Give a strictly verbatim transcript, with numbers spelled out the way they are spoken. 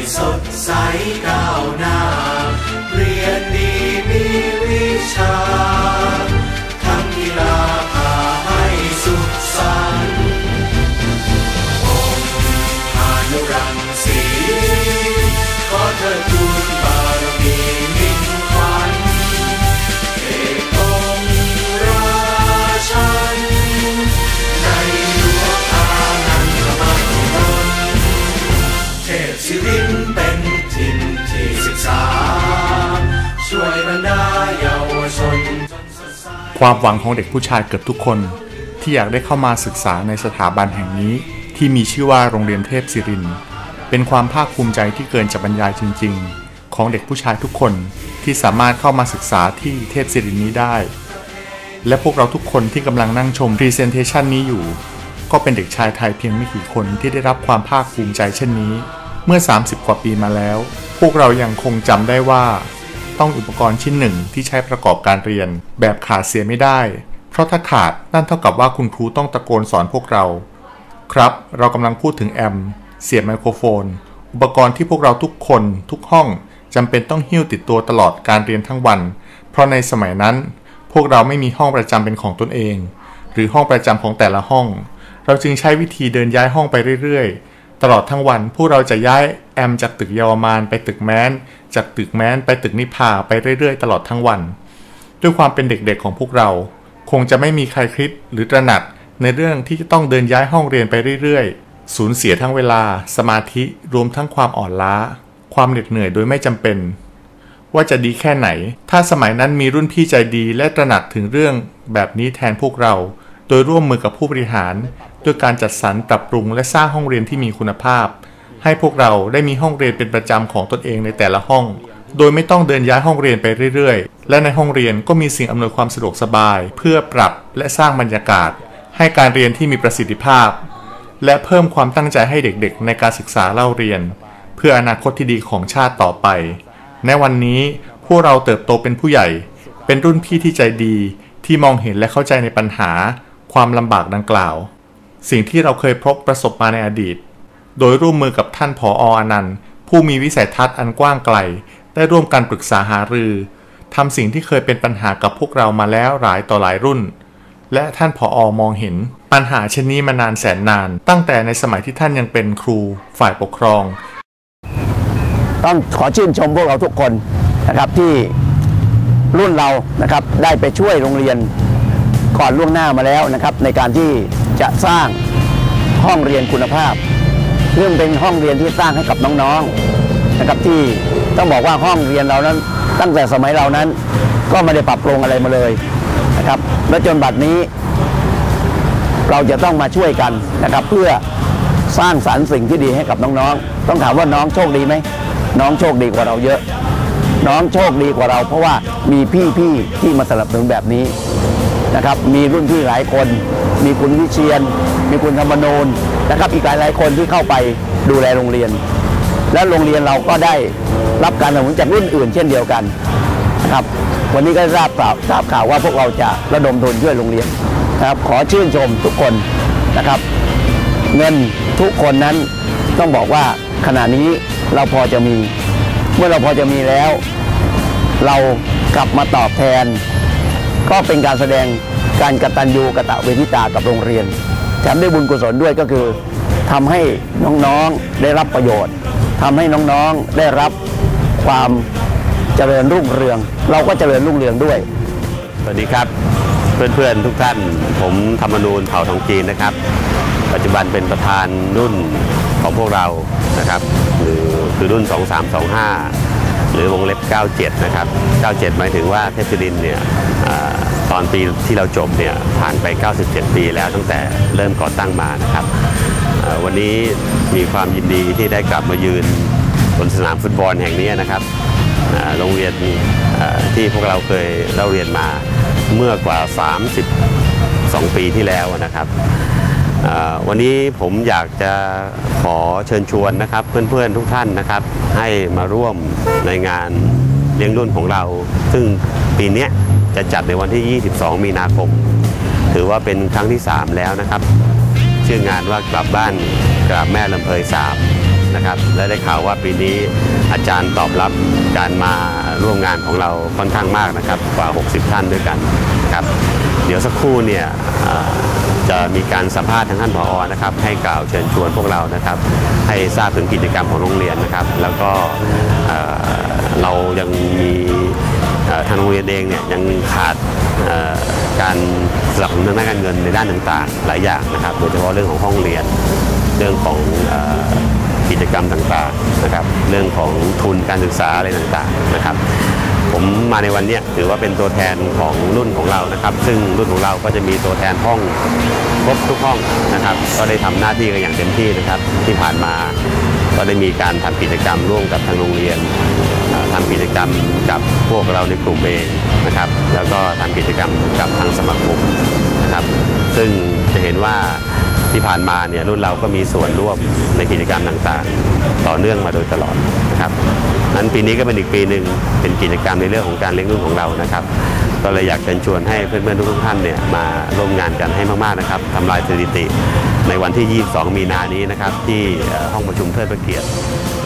สดใสก้าวหน้าเรียนดีมีวิชาทั้งกีฬาพาให้สุขสันต์องค์อนุรักษ์ศรีขอเธอทูลบารมีมิ่งขวัญเอกองค์ราชันในหลวงอานันทมหิดลเทพศิรินเป็นถิ่นที่ศึกษาช่วยบรรดาเยาวชนความหวังของเด็กผู้ชายเกือบทุกคนที่อยากได้เข้ามาศึกษาในสถาบันแห่งนี้ที่มีชื่อว่าโรงเรียนเทพศิรินทร์เป็นความภาคภูมิใจที่เกินจะบรรยายจริงๆของเด็กผู้ชายทุกคนที่สามารถเข้ามาศึกษาที่เทพศิรินทร์นี้ได้และพวกเราทุกคนที่กำลังนั่งชม Presentation นี้อยู่ก็เป็นเด็กชายไทยเพียงไม่กี่คนที่ได้รับความภาคภูมิใจเช่นนี้เมื่อสามสิบกว่าปีมาแล้วพวกเรายังคงจำได้ว่าต้องอุปกรณ์ชิ้นหนึ่งที่ใช้ประกอบการเรียนแบบขาดเสียไม่ได้เพราะถ้าขาดนั่นเท่ากับว่าคุณครูต้องตะโกนสอนพวกเราครับเรากำลังพูดถึงแอมป์เสียบไมโครโฟนอุปกรณ์ที่พวกเราทุกคนทุกห้องจำเป็นต้องหิ้วติดตัวตลอดการเรียนทั้งวันเพราะในสมัยนั้นพวกเราไม่มีห้องประจำเป็นของตนเองหรือห้องประจำของแต่ละห้องเราจึงใช้วิธีเดินย้ายห้องไปเรื่อยๆตลอดทั้งวันพวกเราจะย้ายแอมจากตึกเยาวมานไปตึกแม้นจากตึกแม้นไปตึกนิพาไปเรื่อยๆตลอดทั้งวันด้วยความเป็นเด็กๆของพวกเราคงจะไม่มีใครคิดหรือตระหนักในเรื่องที่จะต้องเดินย้ายห้องเรียนไปเรื่อยๆสูญเสียทั้งเวลาสมาธิรวมทั้งความอ่อนล้าความเหน็ดเหนื่อยโดยไม่จำเป็นว่าจะดีแค่ไหนถ้าสมัยนั้นมีรุ่นพี่ใจดีและตระหนักถึงเรื่องแบบนี้แทนพวกเราโดยร่วมมือกับผู้บริหารด้วยการจัดสรรปรับปรุงและสร้างห้องเรียนที่มีคุณภาพให้พวกเราได้มีห้องเรียนเป็นประจำของตนเองในแต่ละห้องโดยไม่ต้องเดินย้ายห้องเรียนไปเรื่อยๆและในห้องเรียนก็มีสิ่งอำนวยความสะดวกสบายเพื่อปรับและสร้างบรรยากาศให้การเรียนที่มีประสิทธิภาพและเพิ่มความตั้งใจให้เด็กๆในการศึกษาเล่าเรียนเพื่ออนาคตที่ดีของชาติต่อไปในวันนี้พวกเราเติบโตเป็นผู้ใหญ่เป็นรุ่นพี่ที่ใจดีที่มองเห็นและเข้าใจในปัญหาความลำบากดังกล่าวสิ่งที่เราเคยพบประสบมาในอดีตโดยร่วมมือกับท่านผอ.อนันต์ผู้มีวิสัยทัศน์อันกว้างไกลได้ร่วมกันปรึกษาหารือทำสิ่งที่เคยเป็นปัญหากับพวกเรามาแล้วหลายต่อหลายรุ่นและท่านผอ.มองเห็นปัญหาเช่นนี้มานานแสนนานตั้งแต่ในสมัยที่ท่านยังเป็นครูฝ่ายปกครองต้องขอชื่นชมพวกเราทุกคนนะครับที่รุ่นเรานะครับได้ไปช่วยโรงเรียนก่อนล่วงหน้ามาแล้วนะครับในการที่จะสร้างห้องเรียนคุณภาพเรื่องเป็นห้องเรียนที่สร้างให้กับน้องๆนะครับที่ต้องบอกว่าห้องเรียนเรานั้นตั้งแต่สมัยเรานั้นก็ไม่ได้ปรับปรุงอะไรมาเลยนะครับและจนบัดนี้เราจะต้องมาช่วยกันนะครับเพื่อสร้างสรรค์สิ่งที่ดีให้กับน้องๆต้องถามว่าน้องโชคดีไหมน้องโชคดีกว่าเราเยอะน้องโชคดีกว่าเราเพราะว่ามีพี่ๆที่มาสนับสนุนแบบนี้นะครับมีรุ่นพี่หลายคนมีคุณวิเชียรมีคุณธรรมนูญนะครับอีกหลายหลายคนที่เข้าไปดูแลโรงเรียนและโรงเรียนเราก็ได้รับการสนับสนุนจากรุ่นอื่นเช่นเดียวกันนะครับวันนี้ก็ทราบข่าวทราบข่าวว่าพวกเราจะระดมทุนช่วยโรงเรียนนะครับขอชื่นชมทุกคนนะครับเงินทุกคนนั้นต้องบอกว่าขณะนี้เราพอจะมีเมื่อเราพอจะมีแล้วเรากลับมาตอบแทนก็เป็นการแสดงการกตัญญูกตเวทิตากับโรงเรียนแถมได้บุญกุศลด้วยก็คือทำให้น้องๆได้รับประโยชน์ทำให้น้องๆได้รับความเจริญรุ่งเรืองเราก็เจริญรุ่งเรืองด้วยสวัสดีครับเพื่อนๆทุกท่านผมธรรมนูญเผ่าทองจีนนะครับปัจจุบันเป็นประธานรุ่นของพวกเรานะครับหรือคือรุ่นสองสามสองห้าหรือวงเล็บเก้าเจ็ดนะครับเก้าเจ็ดหมายถึงว่าเทพศิรินทร์เนี่ยตอนปีที่เราจบเนี่ยผ่านไปเก้าสิบเจ็ดปีแล้วตั้งแต่เริ่มก่อตั้งมานะครับวันนี้มีความยินดีที่ได้กลับมายืนบนสนามฟุตบอลแห่งนี้นะครับโรงเรียนที่พวกเราเคยเล่าเรียนมาเมื่อกว่าสามสิบสองปีที่แล้วนะครับวันนี้ผมอยากจะขอเชิญชวนนะครับเพื่อนๆทุกท่านนะครับให้มาร่วมในงานเลี้ยงรุ่นของเราซึ่งปีนี้จะจัดในวันที่ยี่สิบสองมีนาคมถือว่าเป็นครั้งที่สามแล้วนะครับชื่องานว่ากลับบ้านกราบแม่ลำเพยสามนะครับและได้ข่าวว่าปีนี้อาจารย์ตอบรับการมาร่วมงานของเราค่อนข้างมากนะครับกว่าหกสิบท่านด้วยกันครับเดี๋ยวสักครู่เนี่ยจะมีการสัมภาษณ์ทางท่านผอ.นะครับให้กล่าวเชิญชวนพวกเรานะครับให้ทราบถึงกิจกรรมของโรงเรียนนะครับแล้วก็เรายังมีทางโรงเรียนเองเนี่ยยังขาดการสนับสนุนทางด้านการเงินในด้านต่างๆหลายอย่างนะครับโดยเฉพาะเรื่องของห้องเรียนเรื่องของกิจกรรมต่างๆนะครับเรื่องของทุนการศึกษาอะไรต่างๆนะครับผมมาในวันนี้ถือว่าเป็นตัวแทนของรุ่นของเรานะครับซึ่งรุ่นของเราก็จะมีตัวแทนห้องครบทุกห้องนะครับก็ได้ทำหน้าที่กันอย่างเต็มที่นะครับที่ผ่านมาก็ได้มีการทำกิจกรรมร่วมกับทางโรงเรียนทำกิจกรรมกับพวกเราในกลุ่มเองนะครับแล้วก็ทำกิจกรรมกับทางสมาคมนะครับซึ่งจะเห็นว่าที่ผ่านมาเนี่ยรุ่นเราก็มีส่วนร่วมในกิจกรรมต่างๆต่อเนื่องมาโดยตลอดนะครับนั้นปีนี้ก็เป็นอีกปีหนึ่งเป็นกิจกรรมในเรื่องของการเลี้ยงรุ่นของเรานะครับก็เลยอยากเชิญชวนให้เพื่อนๆทุกท่านเนี่ยมาร่วมงานกันให้มากๆนะครับทำลายสถิติในวันที่ยี่สิบสองมีนานี้นะครับที่ห้องประชุมเทิดพระเกียรติ